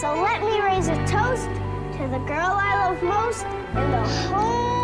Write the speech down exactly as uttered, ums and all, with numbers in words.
So let me raise a toast to the girl I love most in the whole